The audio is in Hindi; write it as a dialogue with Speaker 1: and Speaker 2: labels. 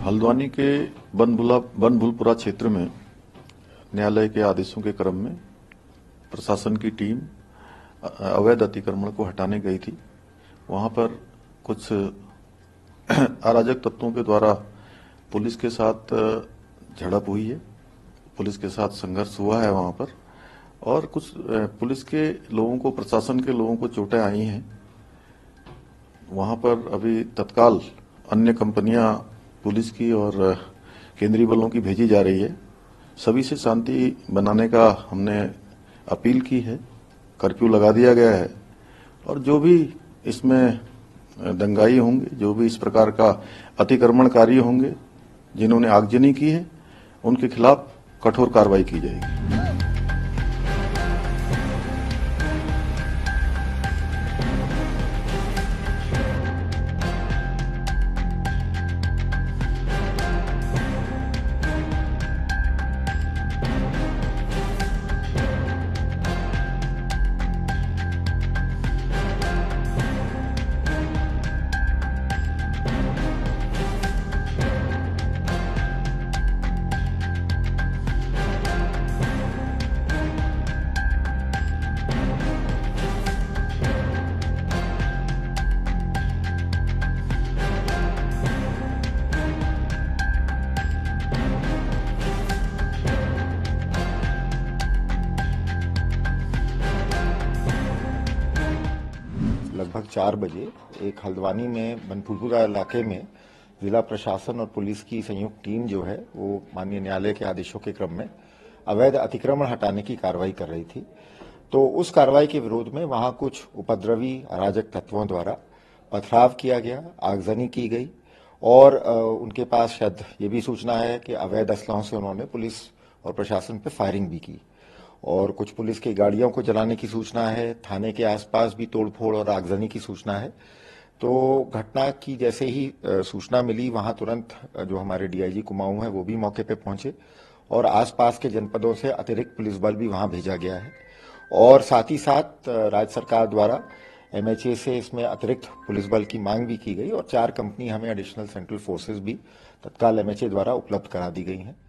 Speaker 1: हल्द्वानी के बनभूलपुरा क्षेत्र में न्यायालय के आदेशों के क्रम में प्रशासन की टीम अवैध अतिक्रमण को हटाने गई थी। वहां पर कुछ अराजक तत्वों के द्वारा पुलिस के साथ झड़प हुई है, पुलिस के साथ संघर्ष हुआ है वहां पर, और कुछ पुलिस के लोगों को, प्रशासन के लोगों को चोटें आई हैं। वहां पर अभी तत्काल अन्य कंपनियां पुलिस की और केंद्रीय बलों की भेजी जा रही है। सभी से शांति बनाने का हमने अपील की है, कर्फ्यू लगा दिया गया है, और जो भी इसमें दंगाई होंगे, जो भी इस प्रकार का अतिक्रमणकारी होंगे, जिन्होंने आगजनी की है, उनके खिलाफ कठोर कार्रवाई की जाएगी।
Speaker 2: लगभग 4 बजे एक हल्द्वानी में बनभूलपुरा इलाके में जिला प्रशासन और पुलिस की संयुक्त टीम जो है वो माननीय न्यायालय के आदेशों के क्रम में अवैध अतिक्रमण हटाने की कार्रवाई कर रही थी। तो उस कार्रवाई के विरोध में वहां कुछ उपद्रवी अराजक तत्वों द्वारा पथराव किया गया, आगजनी की गई, और उनके पास शायद ये भी सूचना है कि अवैध असलहों से उन्होंने पुलिस और प्रशासन पर फायरिंग भी की, और कुछ पुलिस की गाड़ियों को जलाने की सूचना है। थाने के आसपास भी तोड़फोड़ और आगजनी की सूचना है। तो घटना की जैसे ही सूचना मिली, वहां तुरंत जो हमारे डीआईजी कुमाऊं है वो भी मौके पे पहुंचे, और आसपास के जनपदों से अतिरिक्त पुलिस बल भी वहां भेजा गया है। और साथ ही साथ राज्य सरकार द्वारा एमएचए से इसमें अतिरिक्त पुलिस बल की मांग भी की गई, और 4 कंपनी हमें एडिशनल सेंट्रल फोर्सेज भी तत्काल एमएचए द्वारा उपलब्ध करा दी गई हैं।